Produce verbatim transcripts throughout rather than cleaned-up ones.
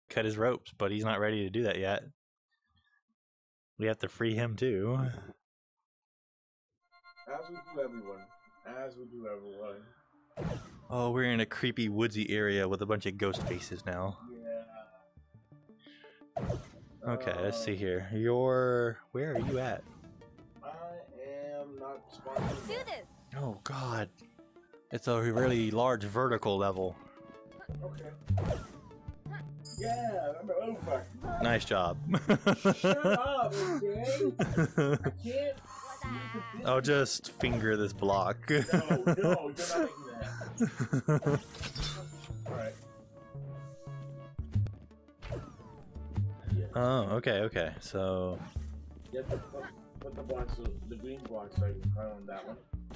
cut his ropes, but he's not ready to do that yet. We have to free him too. As we do everyone. As we do everyone. Oh, we're in a creepy woodsy area with a bunch of ghost faces now. Yeah. Okay, uh, let's see here. You're... Where are you at? I am not spawning. Let's do this. Oh god. It's a really large vertical level. Okay. Yeah, I'm over. Nice job. Shut up, okay? I can't. I'll just finger this block. No, no, you're not making that. Alright. Oh, okay, okay. So... You have to put, put the blocks, so the green blocks, so I can climb on that one.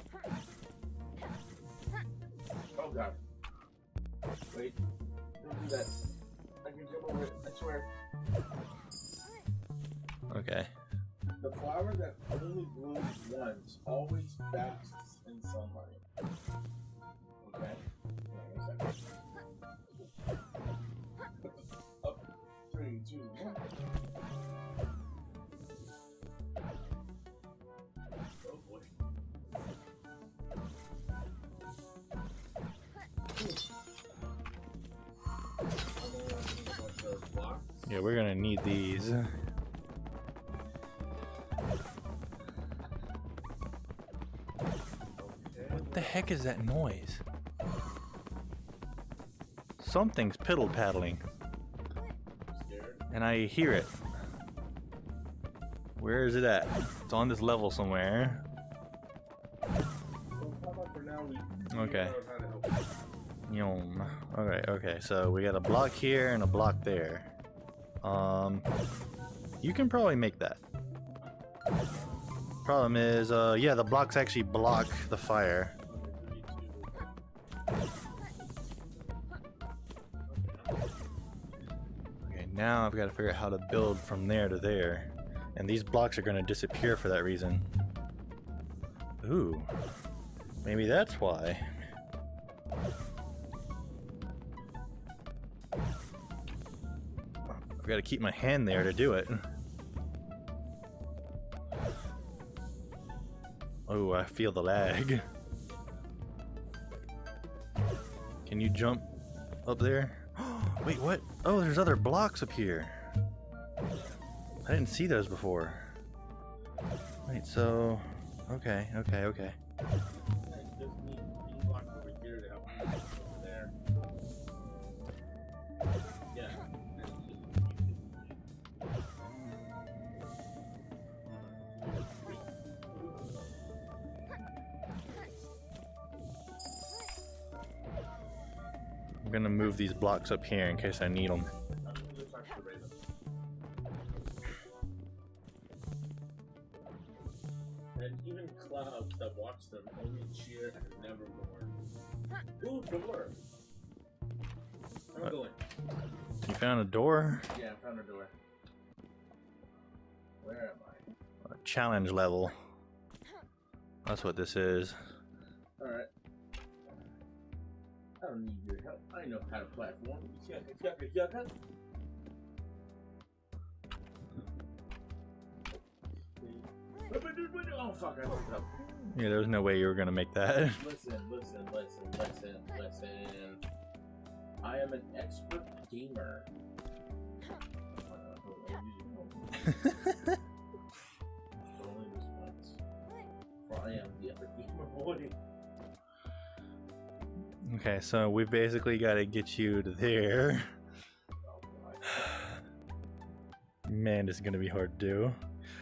Oh god. Wait. Don't do that. I can jump over it, I swear. Okay. The flower that only blooms once always basks in sunlight. Okay? Wait a second. Up. Three, two, one. Oh boy. Yeah, we're gonna need these. What the heck is that noise? Something's piddle paddling. And I hear it. Where is it at? It's on this level somewhere. Okay. Yum. Okay, okay, so we got a block here and a block there. Um, you can probably make that. Problem is, uh, yeah, the blocks actually block the fire. Okay, now I've got to figure out how to build from there to there. And these blocks are going to disappear for that reason. Ooh. Maybe that's why. I've got to keep my hand there to do it. Oh, I feel the lag. Can you jump up there? Wait, what? Oh, there's other blocks up here. I didn't see those before. Wait, so... Okay, okay, okay. I'm gonna move these blocks up here in case I need them. And even clouds that watch them only cheer and never mourn. Ooh, door! I'm going. You found a door? Yeah, I found a door. Where am I? A challenge level. That's what this is. Alright. I don't need your help. I know how to platform. Yucca, yucca, yucca. Oh fuck, I fucked up. Yeah, there's no way you were gonna make that. Listen, listen, listen, listen, listen. I am an expert gamer. Only this once. For I am the epic gamer boy. Okay, so we basically gotta get you to there. Man, this is gonna be hard to do.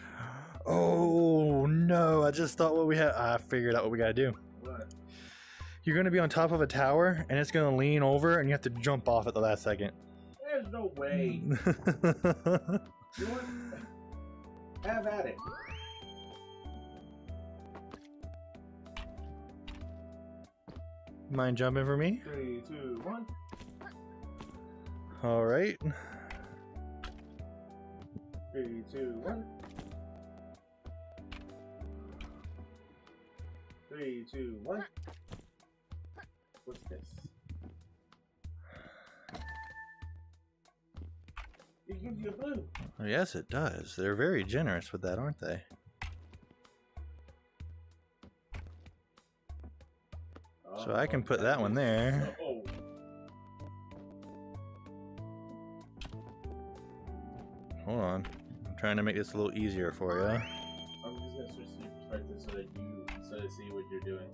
Oh no, I just thought what we had. I figured out what we gotta do. What? You're gonna be on top of a tower and it's gonna lean over and you have to jump off at the last second. There's no way. You know what? Have at it. Mind jumping for me? Three, two, one. Alright. Three, two, one. Three, two, one. What's this? It gives you a blue. Oh, yes, it does. They're very generous with that, aren't they? So I can put that one there. Oh. Hold on. I'm trying to make this a little easier for you. I'm just gonna switch to your perspective so that you so to see what you're doing.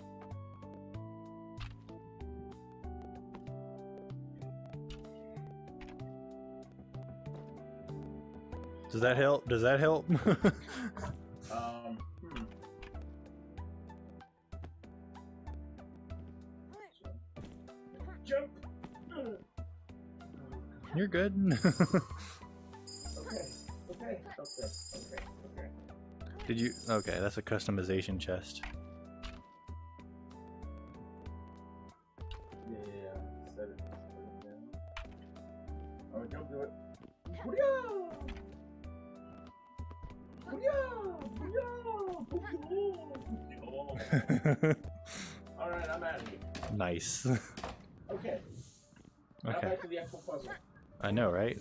Does that help? Does that help? um. Hmm. Jump. You're good. Okay. Okay. Okay. Okay. Okay. Did you? Okay, that's a customization chest. Yeah, yeah, yeah. Set it. Set it down. Oh, jump to it. Hoo-yah! Hoo-yah! Hoo-yah! Hoo-yah! Alright, I'm out of here. Nice. Okay. Now Okay. back to the actual puzzle. I know, right?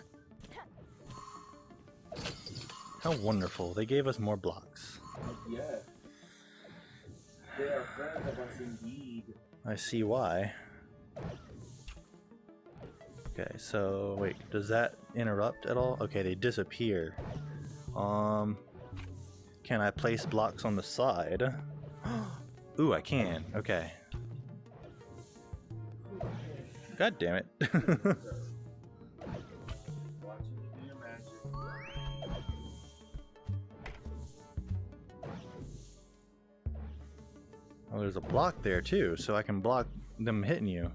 How wonderful. They gave us more blocks. Yeah. They are friends of us indeed. I see why. Okay, so wait, does that interrupt at all? Okay, they disappear. Um, can I place blocks on the side? Ooh, I can. Okay. God damn it. Watching you do your magic. Oh, there's a block there too, so I can block them hitting you.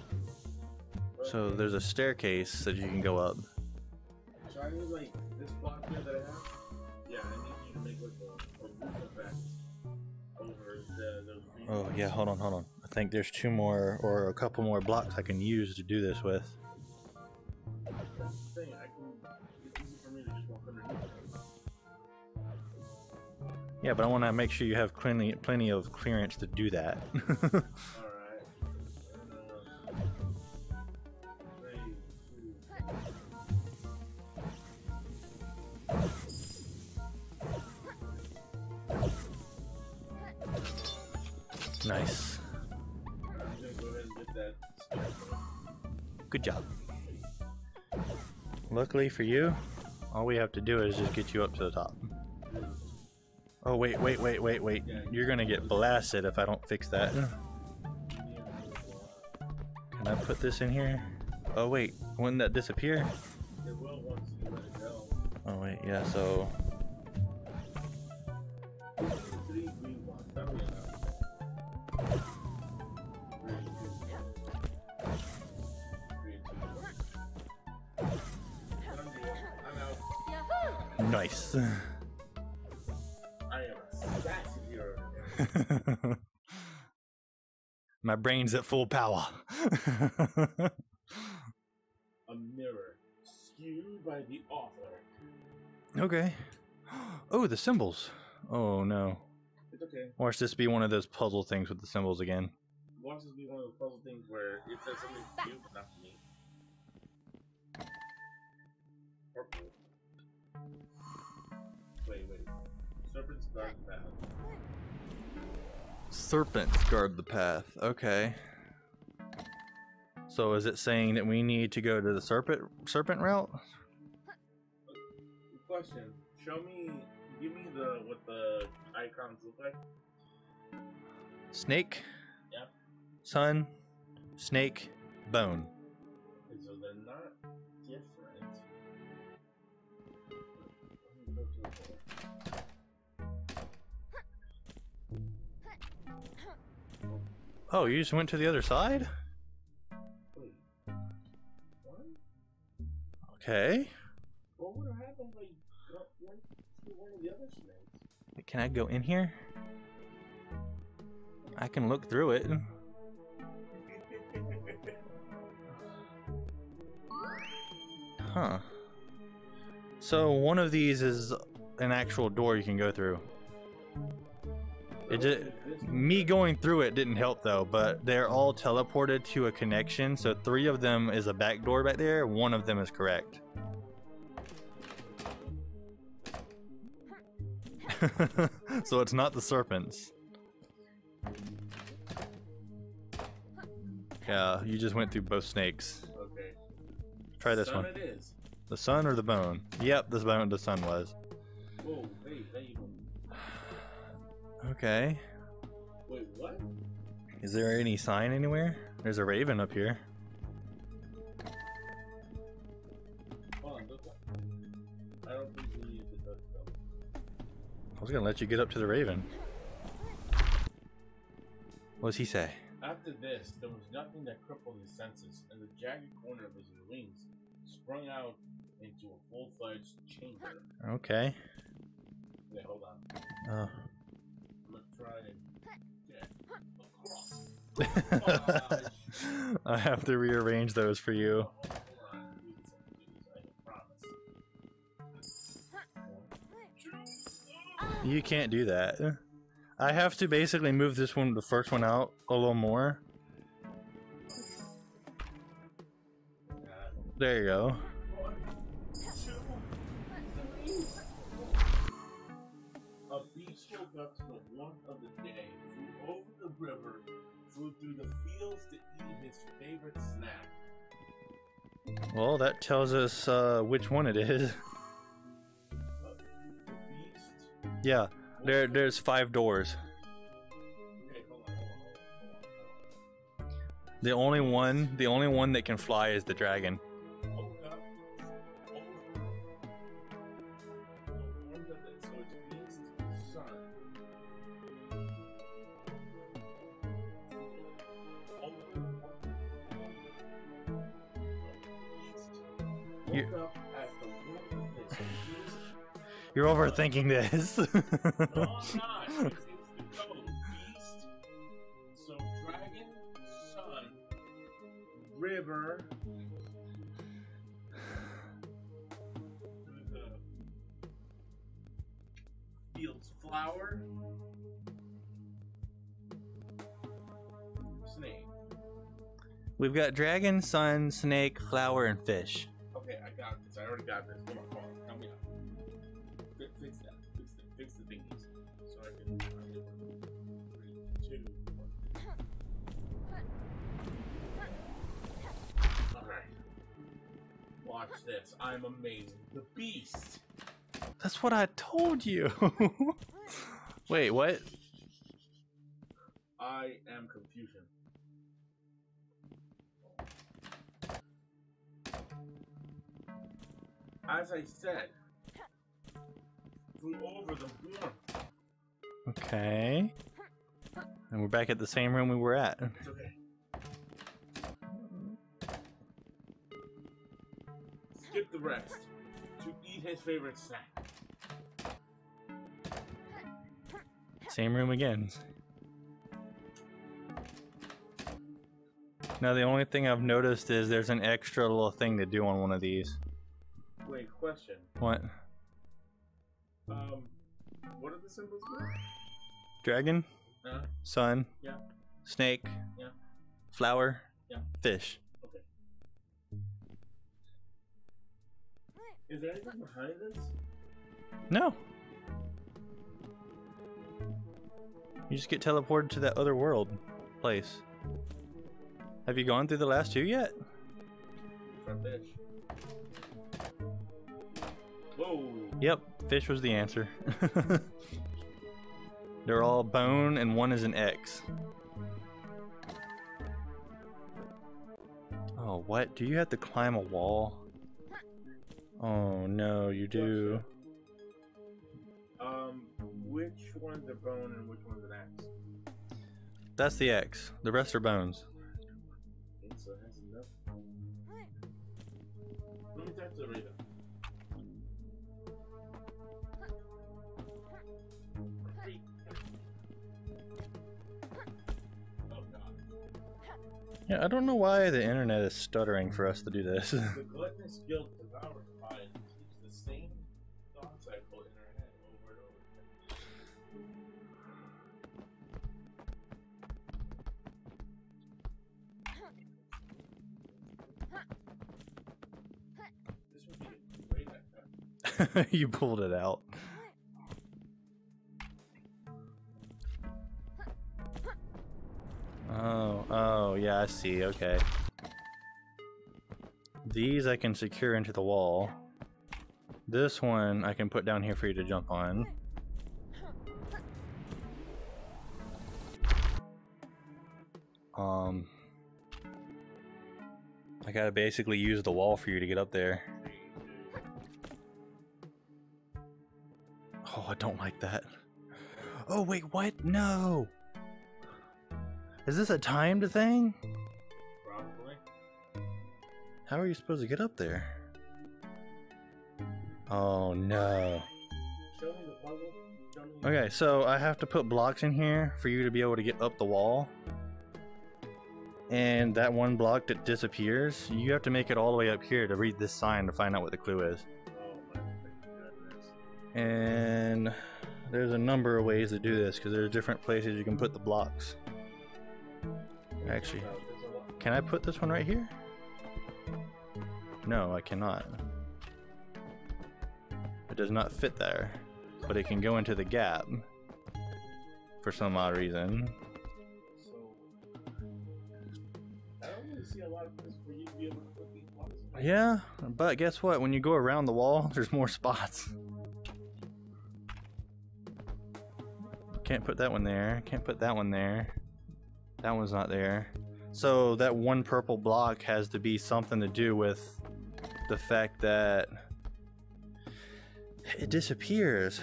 So there's a staircase that you can go up. So I need like this block here that I have. Yeah, I need you to make like a, a roof effect over the those green. Oh yeah, hold on, hold on. I think there's two more or a couple more blocks I can use to do this with. That's the thing. I can. It's easy for me to just walk underneath. Yeah, but I want to make sure you have plenty, plenty of clearance to do that. All right. And, uh, three, two. Nice. I'm gonna go ahead and get that scarecrow. Good job. Luckily for you, all we have to do is just get you up to the top. Oh, wait, wait, wait, wait, wait. You're gonna get blasted if I don't fix that. Can I put this in here? Oh, wait, wouldn't that disappear? It will once you let it go. Oh, wait, yeah, so... Three green blocks. That'll be enough. Three, two, three, two, one. Done deal. I'm out. Nice. I am a sassy hero. My brain's at full power. A mirror skewed by the author. Okay. Oh, the symbols. Oh, no. It's okay. Watch this be one of those puzzle things with the symbols again. Watch this be one of those puzzle things where it says something to you, but not to me. Purple. Wait, wait. Serpent's guard the path. Serpents guard the path. Okay. So is it saying that we need to go to the serpent serpent route? Question. Show me. Give me the what the icons look like. Snake. Yeah. Sun. Snake. Bone. Okay, so they're not different. Let me go to the Oh, you just went to the other side? Wait. What? Okay. What would have happened if I got went to one of the other snakes? Can I go in here? I can look through it. Huh. So one of these is an actual door you can go through. It just, me going through it didn't help though, but they're all teleported to a connection, so three of them is a back door back there, one of them is correct. So it's not the serpents. Yeah, you just went through both snakes. Okay. Try this Sun one. it is. The sun or the bone? Yep, this bone the sun was. Whoa, wait, how you doing? Okay. Wait, what? Is there any sign anywhere? There's a raven up here. Hold on, look up. I don't think we need to touch them. I was gonna let you get up to the raven. What does he say? After this, there was nothing that crippled his senses, and the jagged corner of his wings sprung out into a full-fledged chamber. Okay. Wait, hold on. Oh. I'm gonna try and get across. Oh, I have to rearrange those for you. hold on, hold on. I'm doing some things, I promise. You can't do that. I have to basically move this one, the first one out a little more. There you go. One, two, three. A beast woke up to the warmth of the day, flew over the river, flew through the fields to eat his favorite snack. Well, that tells us uh, which one it is. Uh, the beast. Yeah, there, there's five doors. Okay, hold on, hold on, hold on, hold on. The only one, the only one that can fly is the dragon. Woke up over the warmth of the so it's beast, sun. Over the warmth of the You- Woke up at the warmth of this beast. You're overthinking this. No, I'm not. It's, it's the code. Beast. So dragon, sun, river. Through the fields, flower. Snake. We've got dragon, sun, snake, flower, and fish. Okay, I got this. I already got this. Come on, come on. Help me out. Fi- Fix that. Fix the, fix the thingies. So I can. I can three, two, one. Alright. Watch this. I'm amazing. The beast. That's what I told you. Wait, what? I am confusion. As I said, flew over the warmth. Okay. And we're back at the same room we were at. It's okay. Skip the rest. To eat his favorite snack. Same room again. Now the only thing I've noticed is there's an extra little thing to do on one of these. Wait, question. What? Um, what are the symbols for? Dragon? Uh, Sun? yeah, Snake? yeah, Flower? yeah. Fish? Okay. Is there anything behind this? No. You just get teleported to that other world place. Have you gone through the last two yet? For fish. Whoa. Yep, fish was the answer. They're all bone and one is an X. Oh, what? Do you have to climb a wall? Oh no, you do. Um, which one's a bone and which one's an axe? That's the X. The rest are bones. Okay, so it has enough. Let me talk to the Raven. Oh god. Yeah, I don't know why the internet is stuttering for us to do this. The gluttonous guilt devoured by it keeps the same thought cycle in her head over and over again. This would be a great idea. You pulled it out. Oh, oh, yeah, I see, okay. These I can secure into the wall. This one I can put down here for you to jump on. Um, I gotta basically use the wall for you to get up there. Oh, I don't like that. Oh, wait, what? No! Is this a timed thing? Probably. How are you supposed to get up there? Oh, no. Show me the puzzle. Show me the Okay, so I have to put blocks in here for you to be able to get up the wall. And that one block that disappears, you have to make it all the way up here to read this sign to find out what the clue is. Oh my goodness. And there's a number of ways to do this because there's different places you can put the blocks. Actually, can I put this one right here? No, I cannot. It does not fit there, but it can go into the gap for some odd reason. So, I don't really see a lot of this for you to be able to put these blocks in. Yeah, but guess what? When you go around the wall, there's more spots. Can't put that one there. Can't put that one there. That one's not there. So that one purple block has to be something to do with the fact that it disappears.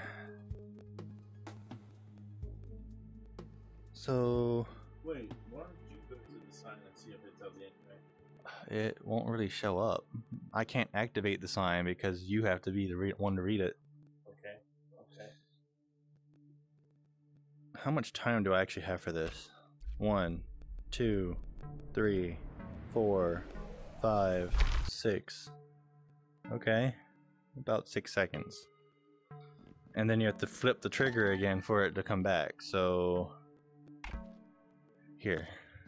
So Wait, why don't you go to the sign and see if it tells you anything? it won't really show up. I can't activate the sign because you have to be the re one to read it. Okay, okay. How much time do I actually have for this? One, two, three, four, five, six. Okay, about six seconds. And then you have to flip the trigger again for it to come back. So here.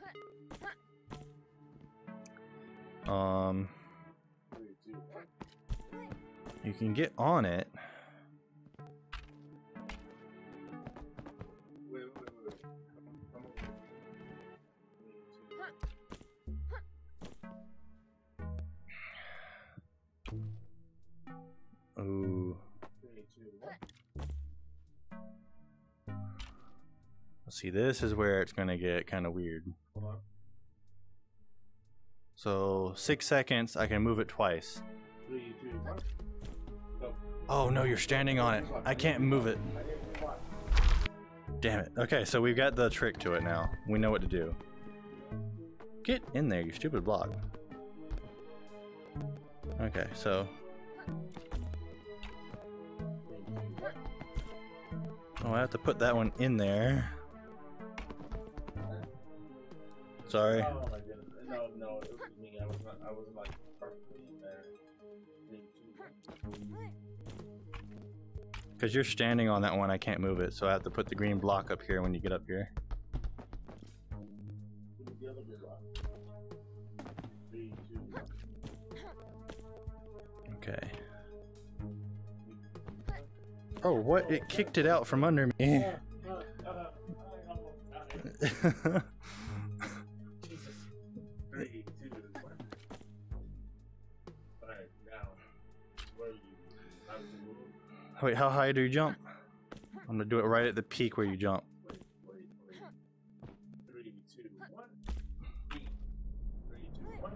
Um, Three, two, one. you can get on it. Wait, wait, wait, wait. Come, come over. Three, two, Ooh. three, two, one. See, this is where it's gonna get kind of weird. Hold on. So six seconds, I can move it twice. Three, two, one. Go. Oh no, you're standing on it. I can't move it. I didn't watch. Damn it. Okay, so we've got the trick to it now. We know what to do. Get in there, you stupid block. Okay, so. Oh, I have to put that one in there. Sorry. Oh my goodness. No, no, it was me. I was not, I was like perfectly in there. Three, two, one. Because you're standing on that one, I can't move it, so I have to put the green block up here when you get up here. Give me the other blue block. Three, two, one. Okay. Oh, what? It kicked it out from under me. Uh, uh, uh, I almost got it. Jesus. Three, two, one. Alright, now, where are you? How did you move? Wait, how high do you jump? I'm gonna do it right at the peak where you jump. Wait, wait, wait. Three, two, one. Three, three, two, one.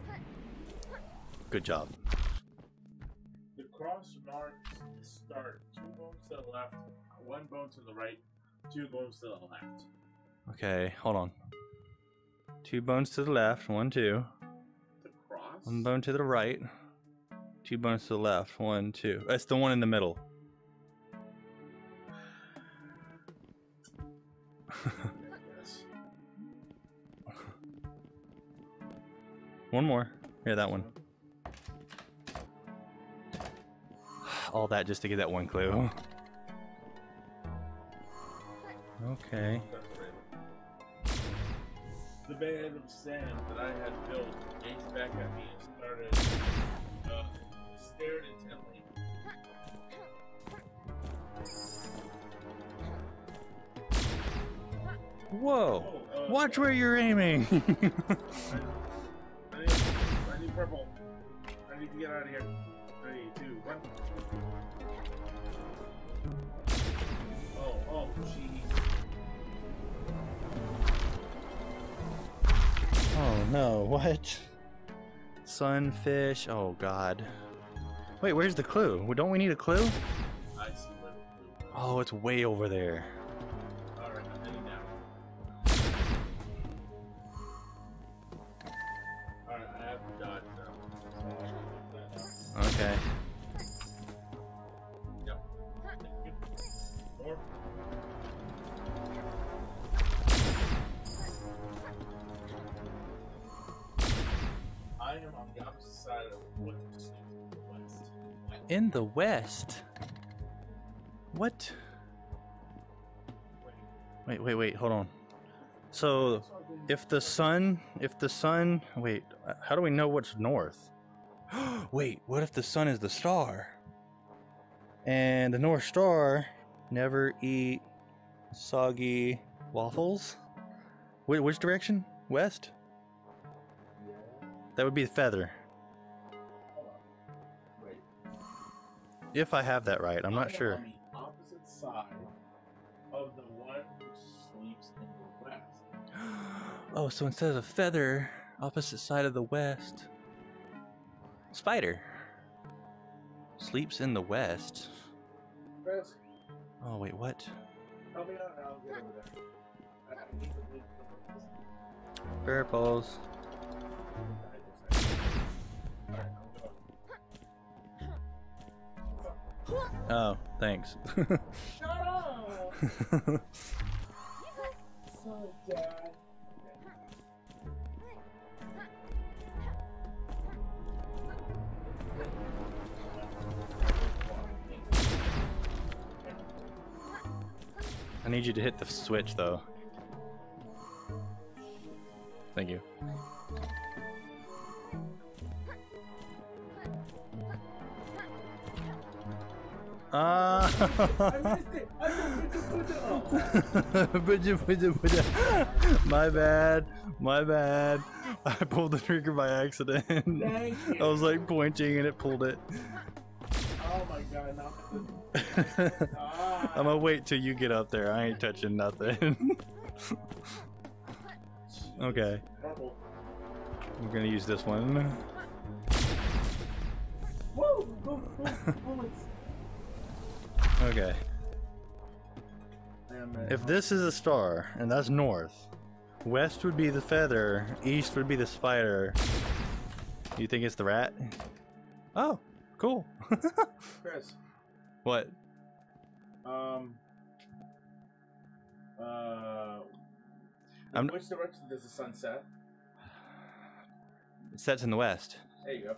Good job. The cross marks start two bones to the left, one bone to the right, two bones to the left. Okay, hold on. Two bones to the left, one, two. The cross? One bone to the right, two bones to the left, one, two. That's the one in the middle. Yes. One more. Yeah, that one. All that just to get that one clue. Okay. The band of sand that I had built gazed back at me and started, uh, stared intently. Whoa. Oh, Oh, Watch God. where you're aiming. I need, I need, I need purple. I need to get out of here. Three, two, one. Oh, oh, gee. Oh no, what? Sunfish, oh god. Wait, where's the clue? Well, don't we need a clue? I see where the blue was. Oh, it's way over there. Alright, I'm heading down. Alright, I have to dodge now. So I'll put that down. Okay. Yep. Thank you. More. I am on the opposite side of what you see in the west. In the west? What? Wait, wait, wait, hold on. So, if the sun, if the sun, wait, how do we know what's north? Wait, what if the sun is the star? And the North Star never eat soggy waffles? Wait, which direction? West? That would be the feather. Wait. If I have that right, I'm not I am sure. on the opposite side of the one who sleeps in the west. Oh, so instead of the feather, opposite side of the west. Spider. Sleeps in the west. Chris, Oh, wait, what? help me out and I'll get over there. I I need to leave the Purples. Alright, I'm going. Oh, thanks. Shut up! So dad. I need you to hit the switch, though. Thank you. Ah! I missed it! I missed it! My bad. My bad. I pulled the trigger by accident. Thank you. I was like pointing and it pulled it. Oh my god, now ah. I'm gonna wait till you get up there. I ain't touching nothing. Okay. Purple. I'm gonna use this one. Woo! Boom, boom, bullets. Okay. Damn, man. If this is a star, and that's north, west would be the feather, east would be the spider. You think it's the rat? Oh, cool. Chris, What? um, uh, I'm- which direction does the sun set? It sets in the west. There you go.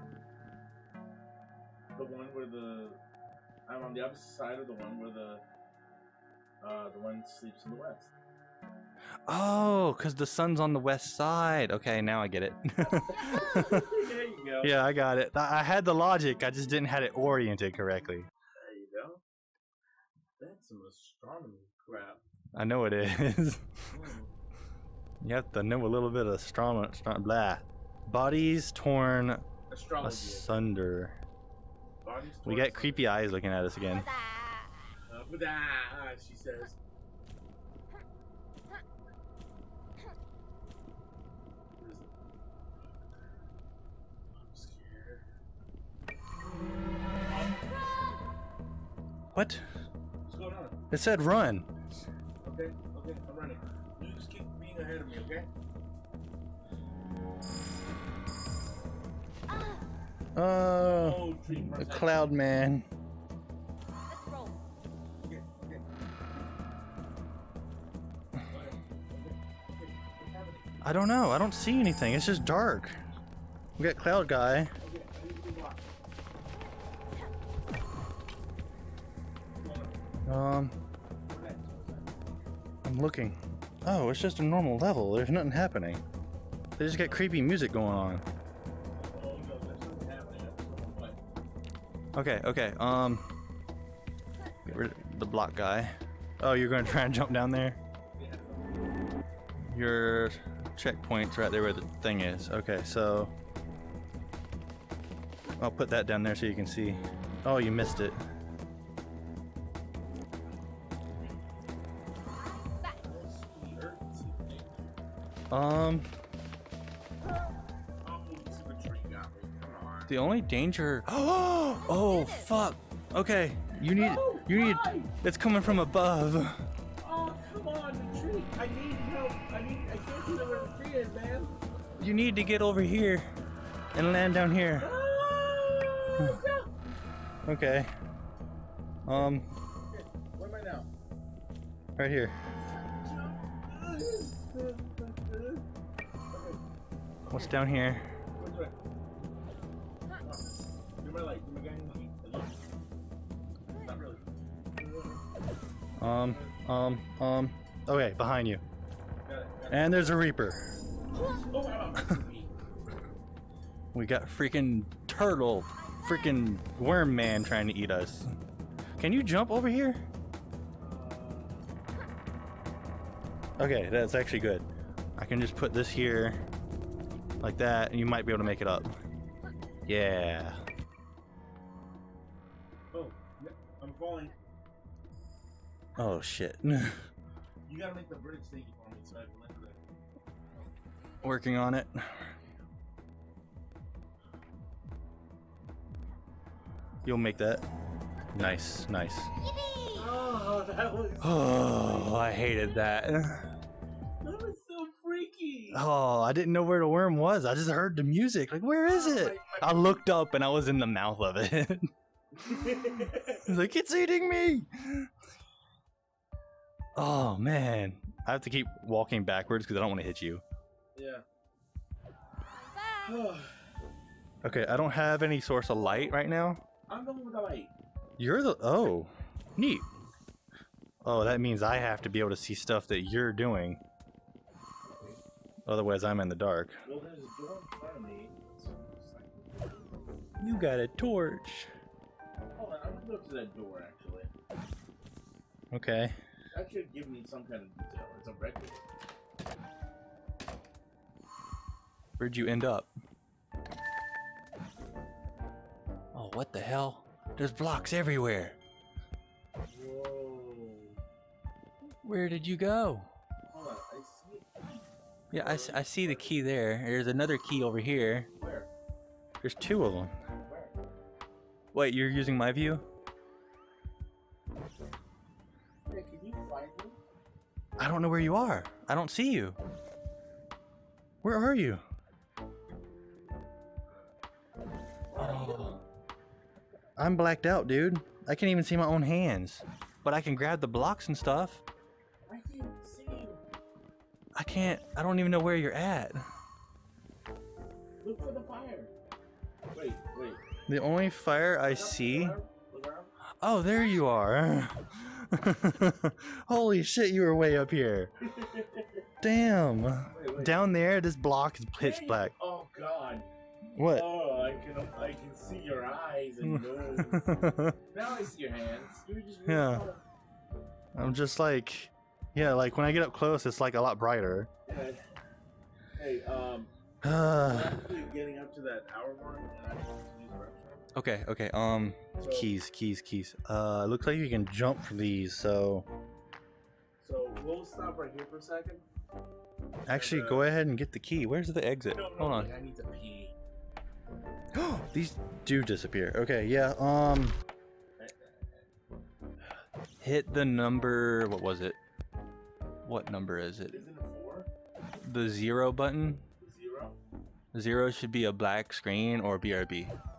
The one where the I'm on the opposite side of the one where the uh the one sleeps in the west. Oh, because the sun's on the west side. Okay, now I get it. There you go. Yeah, I got it. I I had the logic, I just didn't have it oriented correctly. There you go. That's some astronomy crap. I know it is. Hmm. You have to know a little bit of astronomy. Blah. Bodies torn Astrology. asunder. Bodies We torn got creepy eyes looking at us again. Uh, but ah, she says. What is it? I'm scared. What? What's going on? It said run. Okay, okay, I'm running. You just keep being ahead of me, okay? Oh, Oh, tree the person. cloud man. Let's roll. Okay, okay. Okay, okay, okay. What's happening? I don't know. I don't see anything. It's just dark. We got cloud guy. Okay, I need to be locked. What's going on? Um, What's that? What's that? I'm looking. Oh, it's just a normal level. There's nothing happening. They just got creepy music going on. Oh no, there's something happening. I don't know what. Okay, okay. Um, get rid of the block guy. Oh, you're gonna try and jump down there? Yeah. your checkpoint's right there where the thing is. Okay, so I'll put that down there so you can see. Oh, you missed it. Um, the only danger. Oh, oh, fuck. Okay, you need, No, you need. why? It's coming from above. Oh, come on, the tree. I need help. I need. I can't see where the tree is, man. You need to get over here and land down here. Oh, no. Okay. Um, Okay, where am I now? right here. What's down here? Which way? Give my light. Give my guy light. Not really. Um, um, um. Okay, behind you. Got it. Got it. And there's a Reaper. Oh, wow. We got freaking turtle, freaking worm man trying to eat us. Can you jump over here? Okay, that's actually good. I can just put this here, like that, and you might be able to make it up. Yeah. Oh, yeah, I'm falling. Oh shit. You gotta make the bridge sticky for me so I can land there. Working on it. You'll make that. Nice, nice. Oh, that was Oh, I hated that. that was so freaky. Oh, I didn't know where the worm was. I just heard the music. Like, where is it? I looked up and I was in the mouth of it. I was like, it's eating me. Oh man, I have to keep walking backwards because I don't want to hit you. Yeah. Bye. Okay, I don't have any source of light right now. I'm the one with the light. You're the oh, neat. Oh, that means I have to be able to see stuff that you're doing. Otherwise, I'm in the dark. Well, there's a door in front of me. So it's like... You got a torch. Hold on, I'm gonna go to that door actually. Okay. That should give me some kind of detail. It's a red door. Where'd you end up? Oh, what the hell? There's blocks everywhere. Whoa. Where did you go? Hold on, I see it. Yeah, I, s- I see the key there. There's another key over here. Where? There's two of them. Where? Wait, you're using my view? Hey, can you find me? I don't know where you are. I don't see you. Where are you? Oh. I'm blacked out, dude. I can't even see my own hands. But I can grab the blocks and stuff. I can't see you. I can't. I don't even know where you're at. Look for the fire. Wait, wait. The only fire I Look see. around, look around. Oh, there you are. Holy shit, you were way up here. Damn. Wait, wait. Down there, this block is pitch Hey! black. Oh god. What? Oh, I can I can see your eyes and nose. Now I see your hands. You were just really Yeah. far. I'm just like, yeah, like when I get up close, it's like a lot brighter. Yeah. Hey, um, Uh, I'm actually getting up to that hour mark, and I just want to use the restroom. okay, okay. Um, So, keys, keys, keys. Uh, it looks like you can jump from these. So So we'll stop right here for a second. actually, uh, go ahead and get the key. Where's the exit? No, no, Hold on. like, I need to pee. These do disappear. Okay, yeah. Um, hit the number. What was it? What number is it? Isn't it four? The zero button. Zero? Zero should be a black screen or B R B.